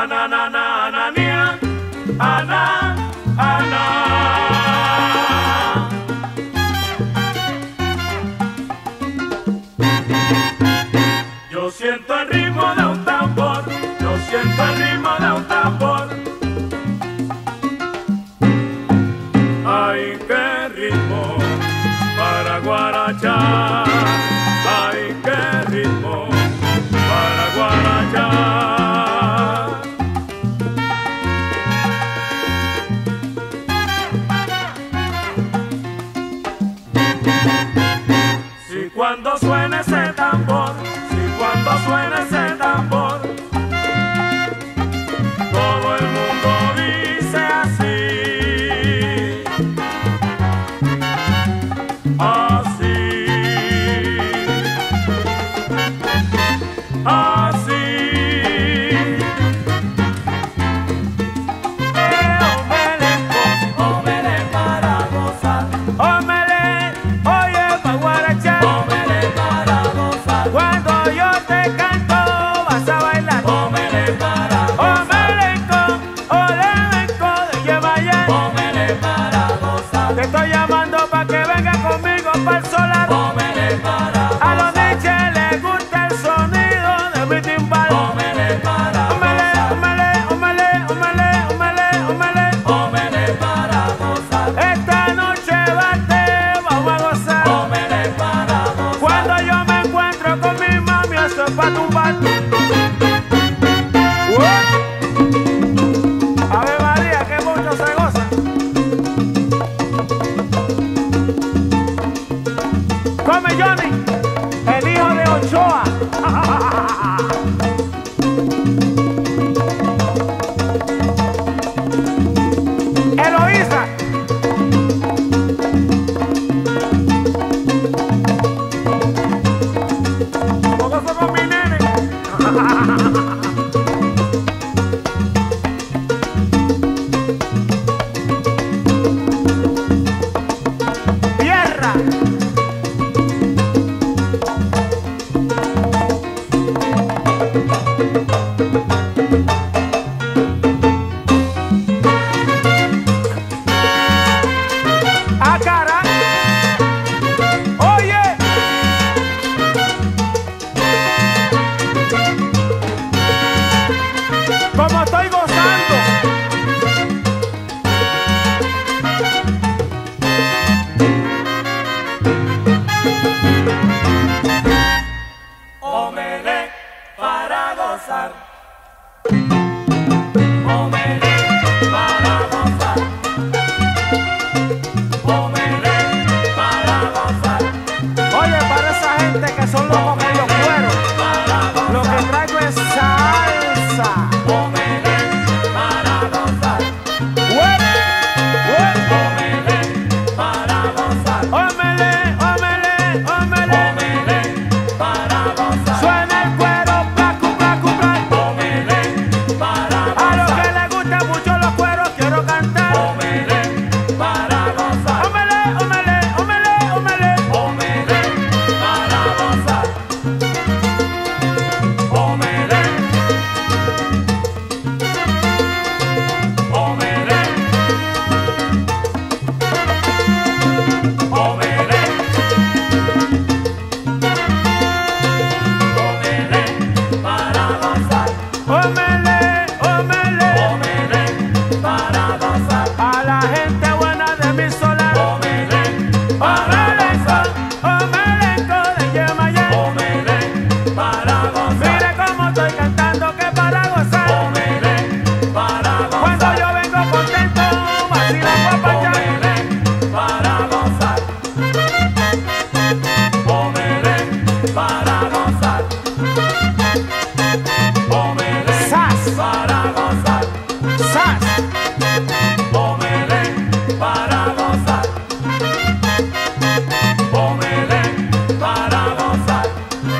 Ananananania, ana, ana. Yo siento el ritmo de un tambor, yo siento el ritmo de un tambor. Ay, qué ritmo para guarachar, ay, qué ritmo para guarachar. Si cuando suena ese tambor, si cuando suena ese tambor, todo el mundo dice así, así, así. Ómele para gozar, ómele, oye pa' guarachar, ómele para gozar. Cuando yo te canto vas a bailar, ómele para gozar. Omelenco de Yemayé, ómele para gozar. Te estoy llamando pa' que venga conmigo pa'l solar, ómele para gozar. A los niches les gusta el sonido de mi timbal, ómele para gozar. Ómele para gozar. Esta noche bate, vamos a gozar, ómele para gozar. Cuando yo me encuentro con mi mami, eso es pa' tumbar. Ave María, que mucho se goza. Come Johnny, el hijo de Ochoa. Eloísa. ¿Cómo fue con mi nene? Tierra. Ah, cara. Oye. Como estoy gozando. Ómele para gozar. Ómele para gozar. Ómele para gozar. Oye, para esa gente que son locos con los cueros, lo que traigo es salsa. Ómele para gozar. Ómele para gozar. Ómele, ómele, ómele. Ómele para gozar. Suena el cuero, placu, placu, placu. Ómele para gozar. A los que les gustan mucho los cueros quiero cantar. Ómele para gozar. Ómele, ómele, ómele, ómele. Ómele para gozar. Ómele. Ómele. Ómele. Ómele para gozar. Ómele, ómele. Ómele para gozar. A la gente buena de mi solar. Ómele para gozar. Omelenco de Yemayé. Ómele para gozar. Mire cómo estoy cantando que para gozar. Ómele para gozar. Cuando yo vengo contento, vacila guapachá. Ómele para gozar. Ómele para gozar. Ómele sas para gozar. Sas. Ómele para gozar. Ómele para gozar.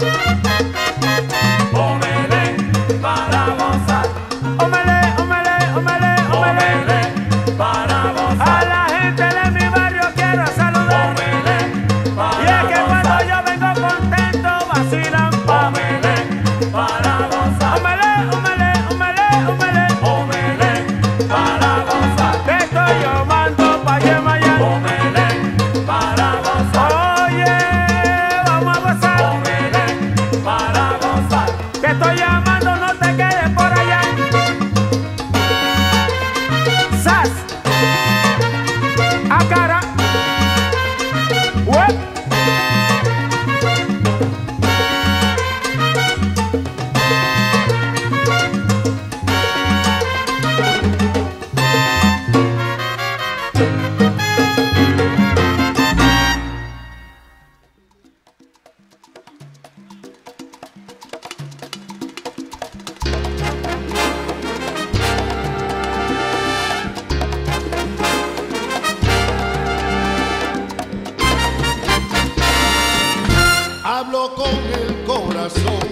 Ómele para gozar. Ómele, ómele, ómele, ómele para gozar. A la gente de mi barrio quiero saludar. Ómele para y es que cuando yo vengo contento vacilan. Ómele para gozar. Ómele, ómele, ómele, ómele. que estoy llamando, no te quedes por allá. ¡Sas! ¡A cara! ¡Uep! Hablo con el corazón.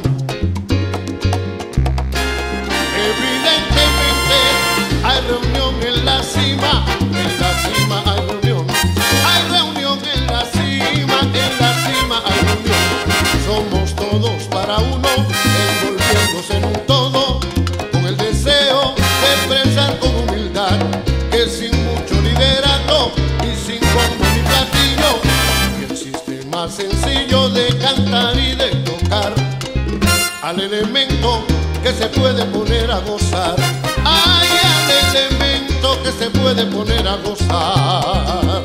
Evidentemente hay reunión en la cima, en la cima hay reunión. Hay reunión en la cima hay reunión. Somos todos para uno, envolviéndose en un todo, con el deseo de expresar con humildad, que sin mucho liderato y sin combo ni platillo, y el sistema sencillo de cantar y de tocar al elemento que se puede poner a gozar. Ay, al elemento que se puede poner a gozar.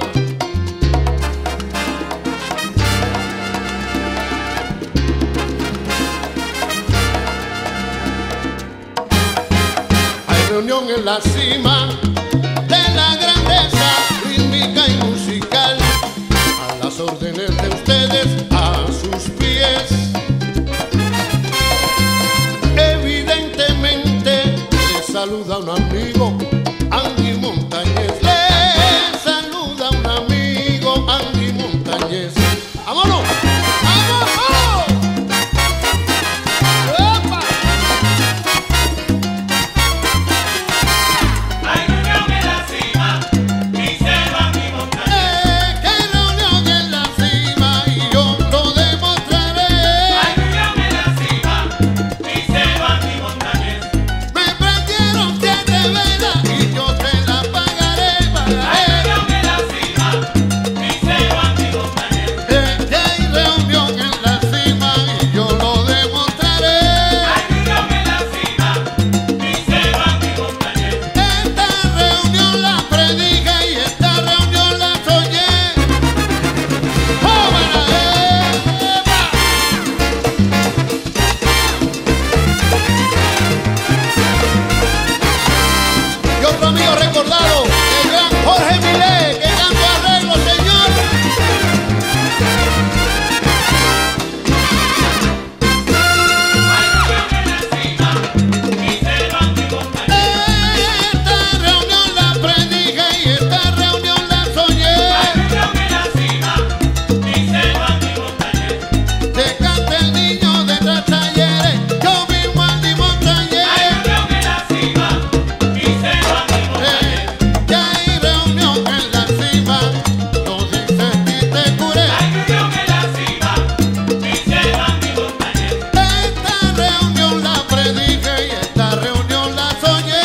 Hay reunión en la cima de la grandeza rítmica y musical, a las órdenes de ustedes, a sus pies. Evidentemente les saluda un amigo, Andy Montañez. Les saluda un amigo, Andy Montañez. ¡Vámonos! ¡Vamos, vamos! ¡Opa! Hay reunión en la cima y se va mi Montañez. Que hay reunión en la cima y yo lo demostraré. Hay reunión en la cima y se va mi Montañez. Me prendieron 7 velas y yo te la pagaré, Hay reunión en la cima y se va mi Montañez. Que hay reunión en la cima y yo lo demostraré. Hay reunión en la cima y se va mi Montañez. Esta reunión la predije y esta reunión la soñé. ¡Jóvenes! Y otro amigo recordado, el gran Jorge Milé, que cantó arreglo, señor. Hay reunión en la cima y se va mi Montañez. Esta reunión la predije y esta reunión la soñé. Hay reunión en la cima y se va mi Montañez. Te canta el niño de tres talleres, yo mismo Andy Montañez. Hay reunión en la cima y se va mi Montañez. Ya hay reunión en la cima, lo dice Tite Curé. Hay reunión en la cima y se va mi Montañez. Esta reunión la predije y esta reunión la soñé.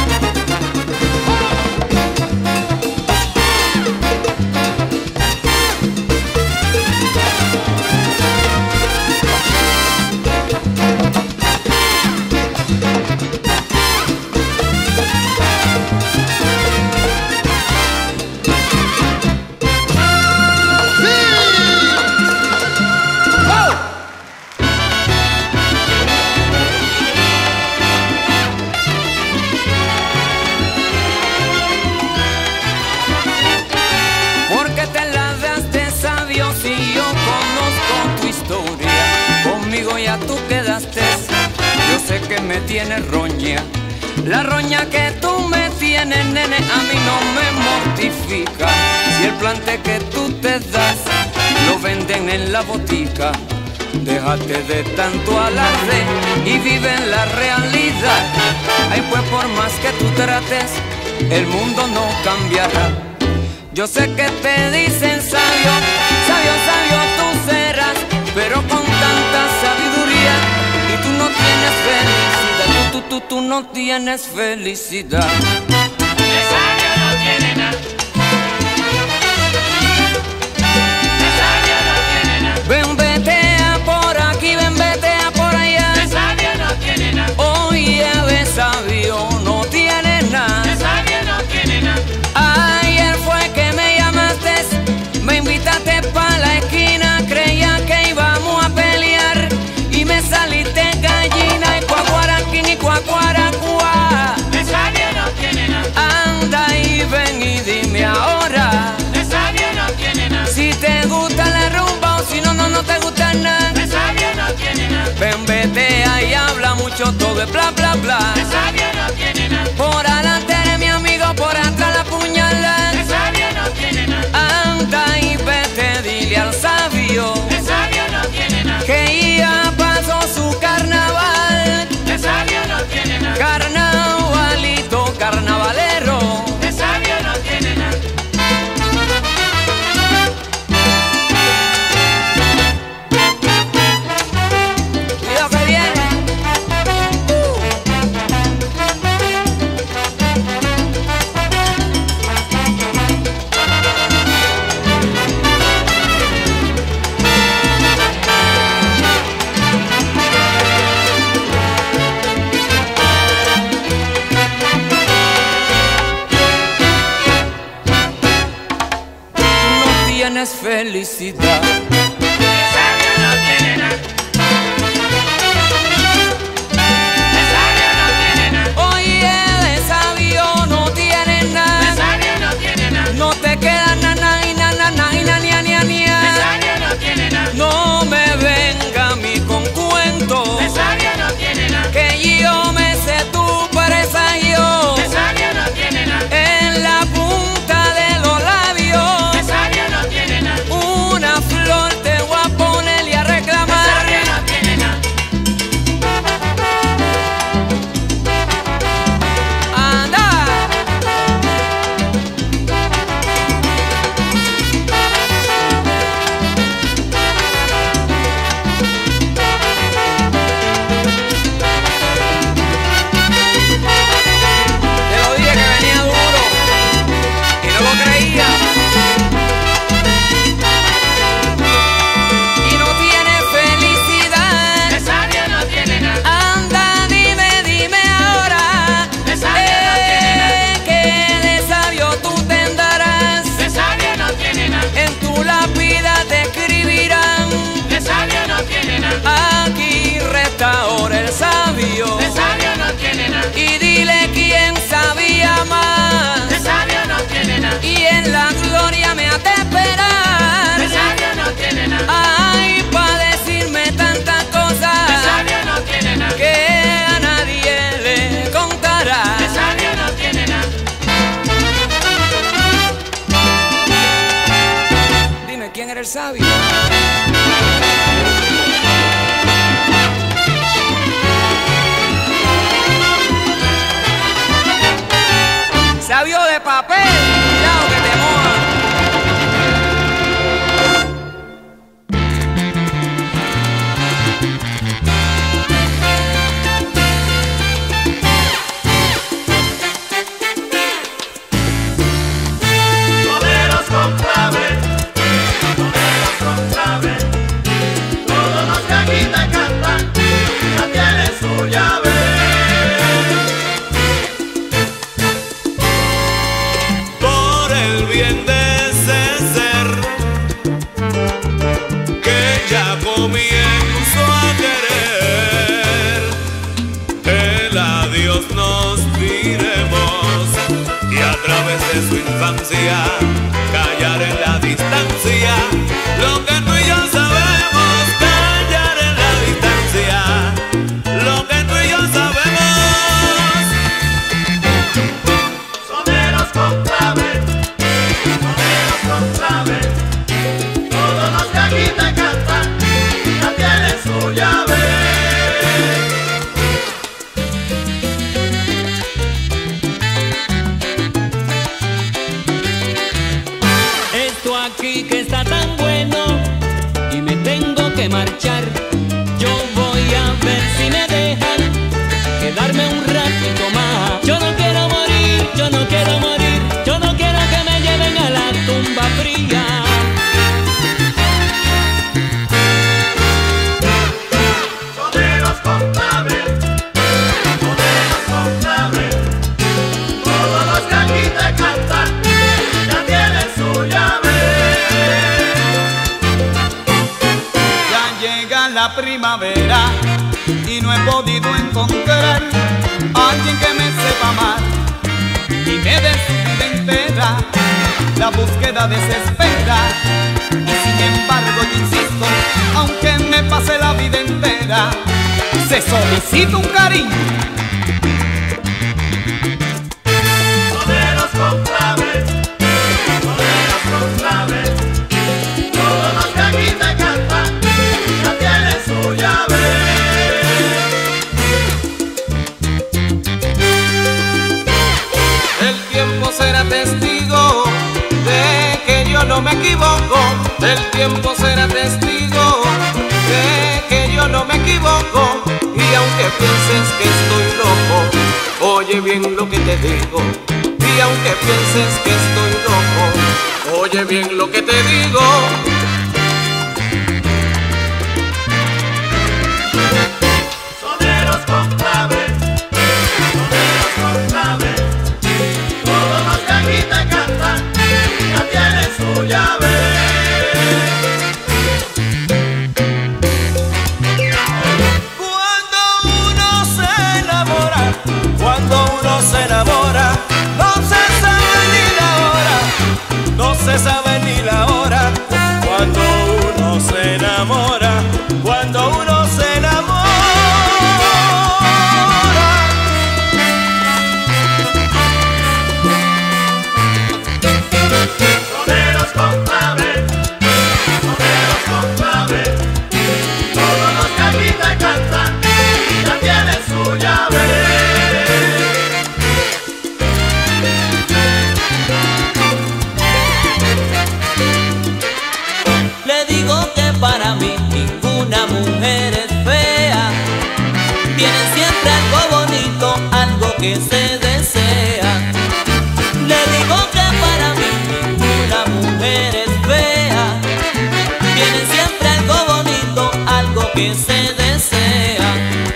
Porque te la daste a Dios y yo conozco tu historia. Conmigo ya tú quedaste. Yo sé que me tienes roña. La roña que tú me tienes, nene, a mí no me mortifica. Si el plante que tú te das lo venden en la botica, déjate de tanto alarde y vive en la realidad. Ay, pues por más que tú trates, el mundo no cambiará. Yo sé que te dicen sabio, sabio, sabio tú serás, pero con tanta sabiduría y tú no tienes felicidad, tú no tienes felicidad. El sabio no tiene nada. El sabio no tiene nada. Ven, vete a por aquí, ven, vete a por allá. El sabio mucho, todo es bla bla bla. De sabio no tiene nada. Por adelante eres mi amigo, por atrás la puñalada. De sabio no tiene nada. Anda y vete, dile al sabio De sabio no tiene nada. que ya pasó su carnaval. De sabio no tiene nada. Carnavalito, carnavalero. De sabio no tiene nada. Cuidado que viene. No tienes felicidad. De sabio no tiene nada. De sabio no tiene nada. Oye, de sabio no tienes De nada. sabio no tiene nada. No te queda nana y nana y na nia nia De nia. sabio no tiene nada. No me venga a mí con cuentos De sabio no tiene nada. que yo me sé tu presagio De sabio no tiene nada. en la punta de los labios. De sabio no tiene nada. Una flor te voy a poner y a De reclamar. sabio no tiene nada. Anda. Te lo dije que venía duro y no lo creía. Y no tiene felicidad. De sabio no tiene nada. Anda, dime ahora. De sabio no tiene nada. Que de sabio tú tendrás. De sabio no tiene nada. En tu lápida te escribirán. De sabio no tiene nada. Aquí resta ahora el sabio. De sabio no tiene nada. Y dile quién sabía más. De sabio no tiene nada. Y en la gloria me ha de esperar. De sabio no tiene nada. Ay, pa' decirme tantas De cosas sabio no tiene nada. que a nadie le contará. De sabio no tiene nada. Dime quién era el sabio. Sabio de papel, cuidado que te moja. Toreros con clave, toreros con clave. Todos los que aquí te cantan ya tienen su llave. Por el bien de ese ser que ya comienzo a querer, el adiós nos diremos y a través de su infancia callar en la distancia lo que tú y yo sabemos, callar en la distancia lo que tú y yo sabemos. Soneros con clave, soneros con clave. Todos los que aquí te cantan ya tienen su llave. Esto aquí que está tan bueno y me tengo que marchar. Yo voy a ver si me dejan quedarme un ratito más. Yo no quiero morir, yo no quiero morir, yo no quiero que me lleven a la tumba fría. Soneros con clave, soneros con clave. Todos los que aquí te cantan ya tienen su llave. Ya llega la primavera y no he podido encontrar a alguien que me sepa amar y me dé su vida entera. La búsqueda desespera y sin embargo yo insisto, aunque me pase la vida entera, se solicita un cariño. Soneros con clave, soneros con clave, todos los que aquí te cantan ya tienen su llave. El tiempo será testigo de que yo no me equivoco. El tiempo será testigo de que yo no me equivoco. Y aunque pienses que estoy loco, oye bien lo que te digo. Y aunque pienses que estoy loco, oye bien lo que te digo. Soneros con clave, soneros con clave, todos los que aquí te cantan ya tienen su llave. Cuando uno se enamora, no se sabe ni la hora, no se sabe ni la hora. Cuando uno se enamora, cuando uno se enamora. Soneros con clave, soneros con clave, todos los que aquí te cantan ya tienen su llave. Le digo que para mí ninguna mujer es fea. Tienen siempre algo bonito, algo que se desea. Le digo que para mí ninguna mujer es fea. Tienen siempre algo bonito, algo que se desea.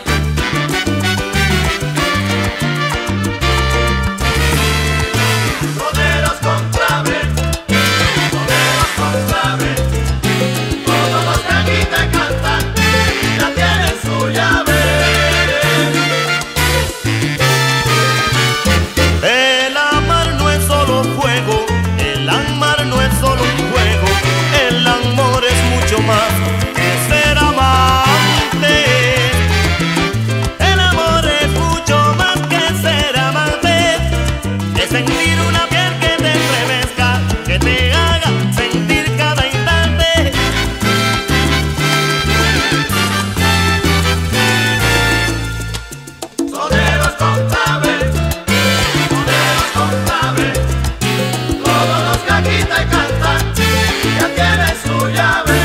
Soneros con clave, soneros con clave, todos los que aquí te cantan ya tienen su llave. El amar no es solo fuego, el amar no es solo un juego, el amor es mucho más que ser amante. El amor es mucho más que ser amante, es sentir una piel que te estremezca, que te haga sentir cada instante. Soneros con clave, soneros con clave, todos los que aquí te cantan ya tienen su llave.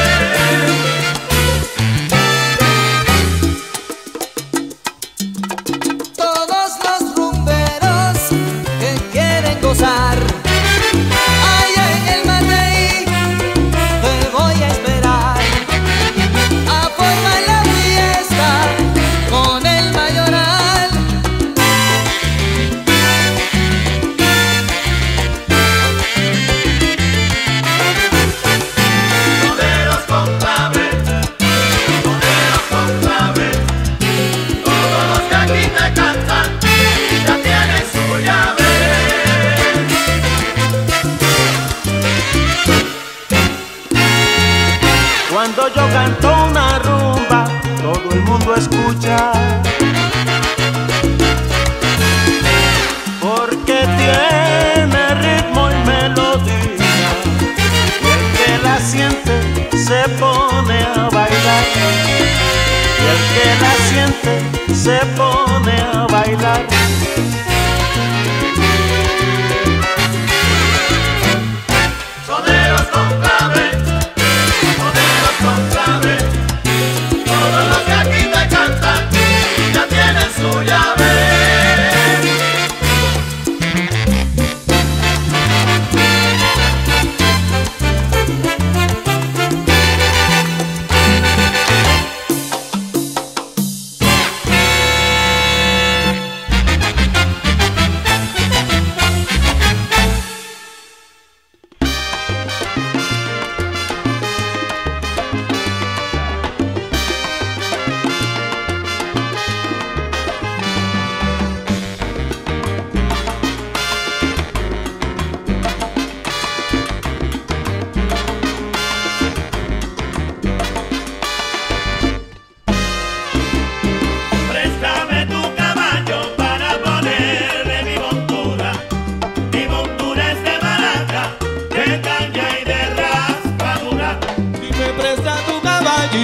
Todos los rumberos que quieren gozar, allá en el Matei te voy a esperar a formar la fiesta con el mayoral. Soneros con clave, soneros con clave, todos los que aquí te cantan ya tienen su llave. Cuando yo canto una rumba, todo el mundo escucha, porque tiene ritmo y melodía, y el que la siente se pone a bailar, y el que la siente se pone a bailar. Soneros con clave, soneros con clave, todos los que aquí te cantan ya tienen su llave.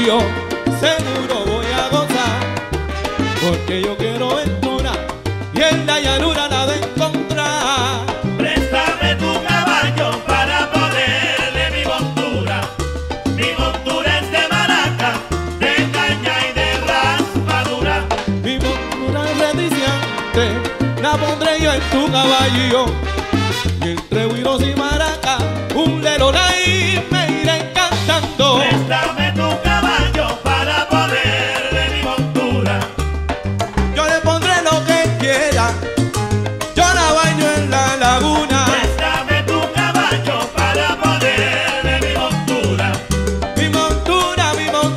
caballo seguro voy a gozar, porque yo quiero ventura y en la llanura nada encontrar. Préstame tu caballo para ponerle mi montura. Mi montura es de maraca, de caña y de raspadura. Mi montura es rediciante, la pondré yo en tu caballo, y entre huiros y maracas un leronaí me iré cantando. Préstame tu caballo para ponerle mi montura. Yo le pondré lo que quiera, yo la baño en la laguna. Préstame tu caballo para ponerle mi montura. Mi montura,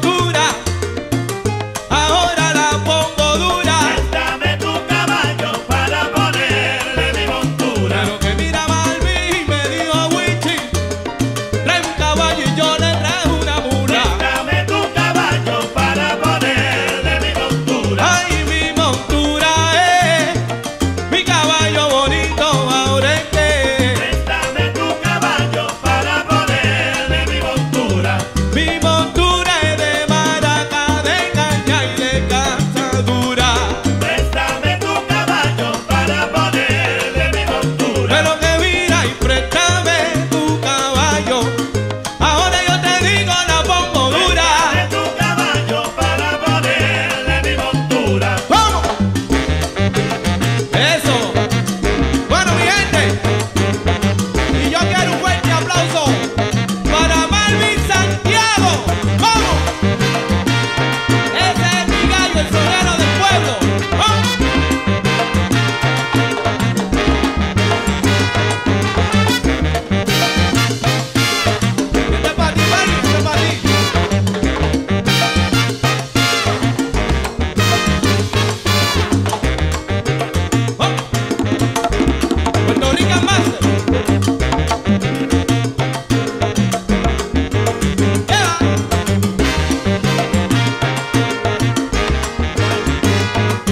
ahora la pongo dura. Préstame tu caballo para ponerle mi montura. Pero que mira Malví me dijo Wichi, trae un caballo y yo le traje una mula. Préstame tu caballo para ponerle mi montura. Ay, mi montura mi caballo bonito, ahora es que Préstame tu caballo para ponerle mi montura. mi montura es de maraca, de caña y de cazadura. Préstame tu caballo para ponerle mi montura. Pero que mira y préstame tu caballo, ahora yo te digo la pongo dura. Préstame tu caballo para ponerle mi montura. ¡Vamos! Eso. Bueno, mi gente, y yo quiero un fuerte aplauso para Malví Santiago. ¡Vamos! Ese es mi gallo, el sonero del pueblo. ¡Vamos! Este es para ti, Malví, este es para ti. ¡Vamos! Puerto Rican Master. Yeah.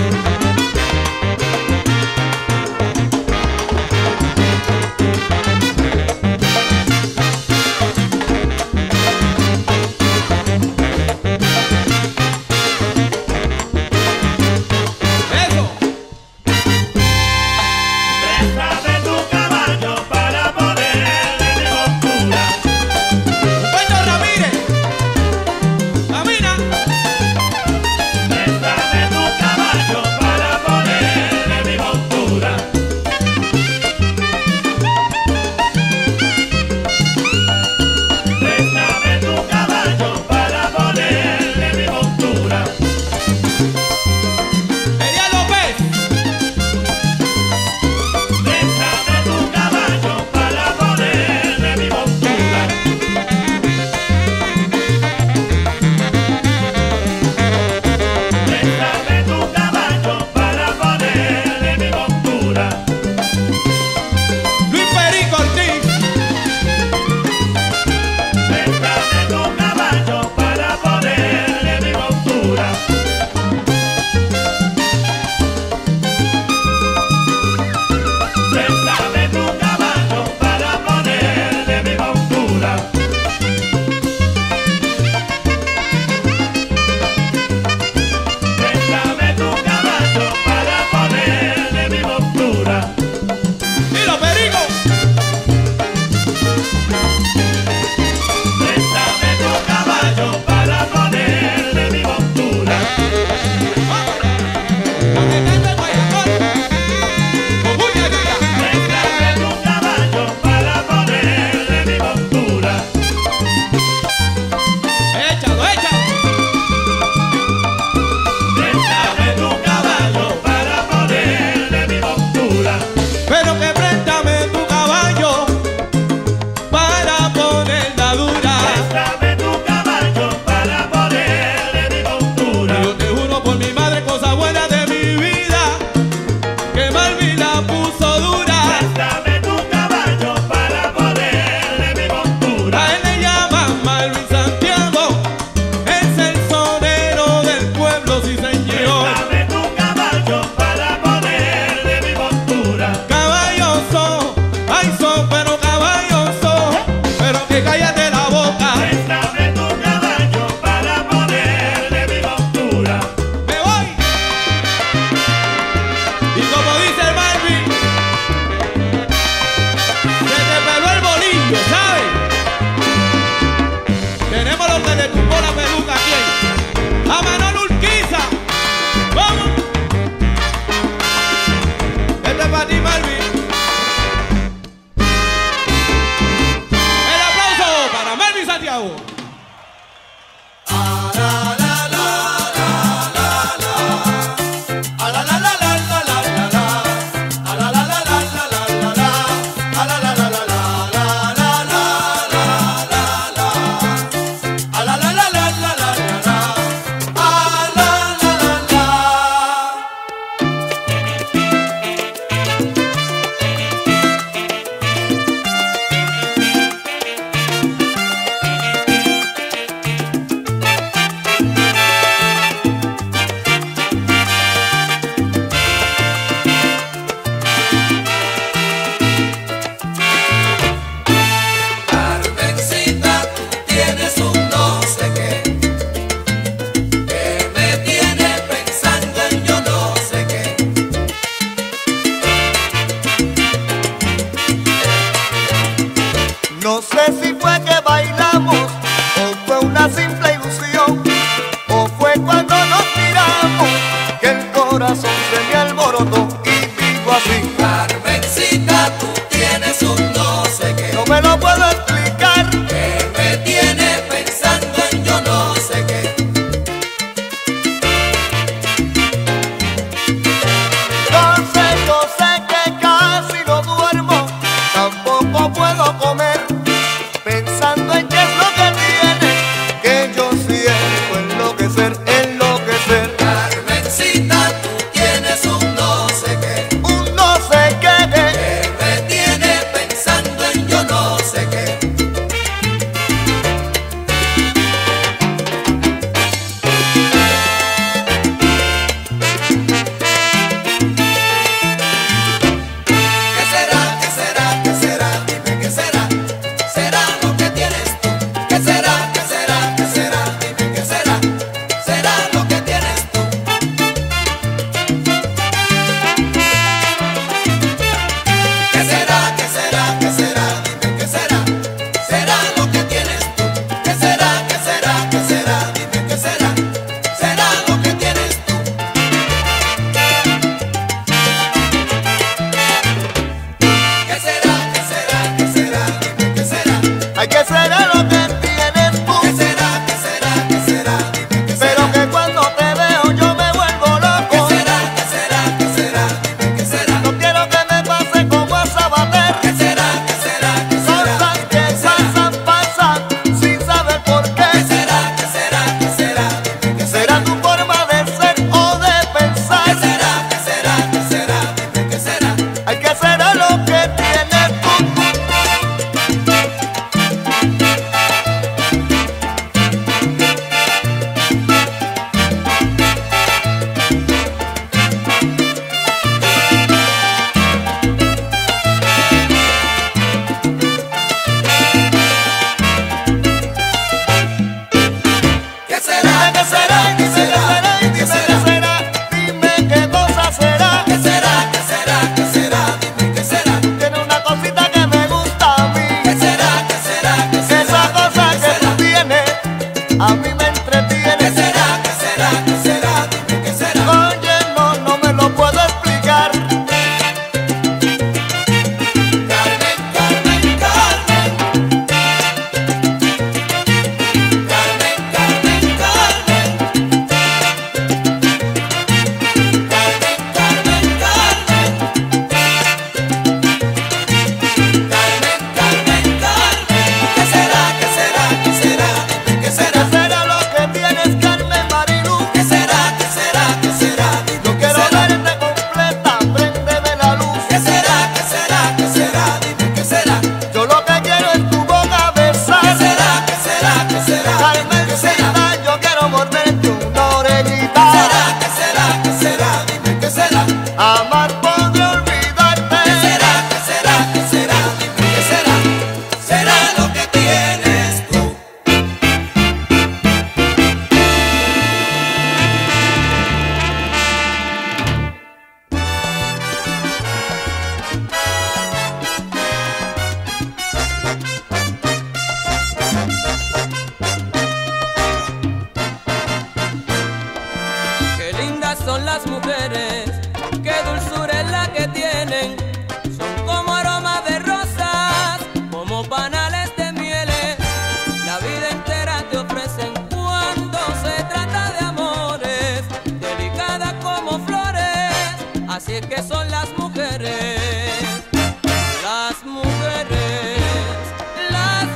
son las mujeres, qué dulzura es la que tienen. Son como aromas de rosas, como panales de mieles. La vida entera te ofrecen cuando se trata de amores, delicadas como flores. Así es que son las mujeres. Las mujeres, las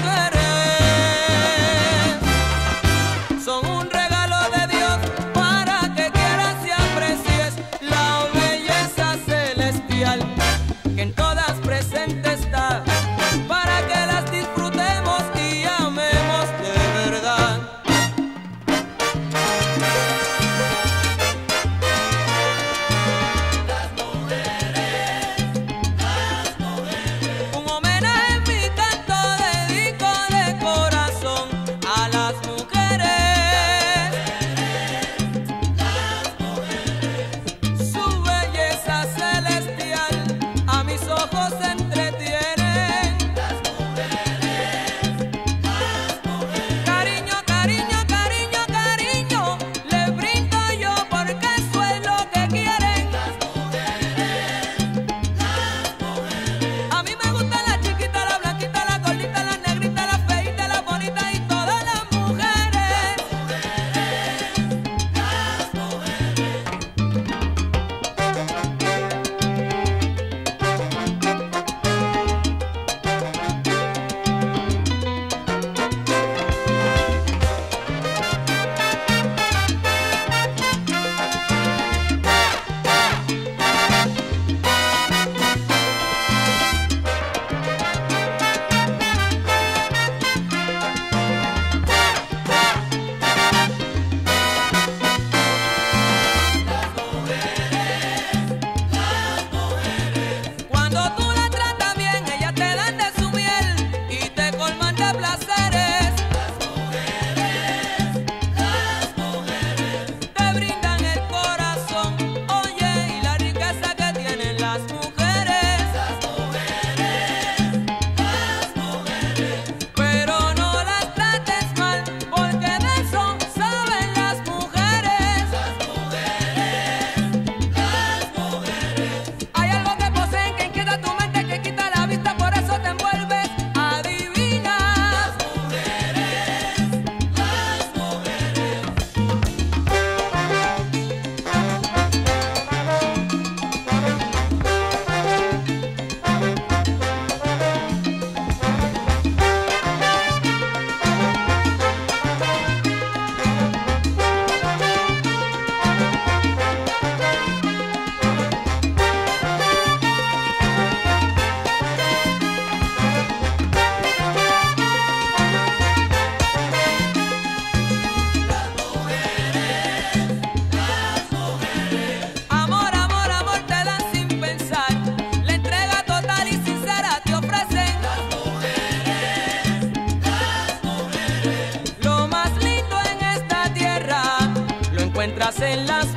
mujeres son un regalo de Dios para que quieras y aprecies la belleza celestial que en todas presente está, para que las disfrutemos y amemos de verdad. Un homenaje en mi canto dedico de corazón a las mujeres. Su belleza celestial a mis ojos entretienen. Cariño, cariño, cariño, cariño le brindo yo porque eso es lo que quieren. A mí me gustan las chiquitas, las blanquitas, las gorditas, las negritas, las feitas, las bonitas y todas las mujeres. Cuando tú la tratas bien, ellas te dan de su miel y te colman de placeres. Las mujeres te brindan el corazón, oye, y la riqueza que tienen las mujeres. Pero no las trates mal, porque de eso saben las mujeres. Hay algo que poseen que inquieta tu mente, que quita la vista, por eso te envuelves. Adivinas. Amor, amor, amor te dan sin pensar. La entrega total y sincera te ofrecen. Lo más lindo en esta tierra lo encuentras en las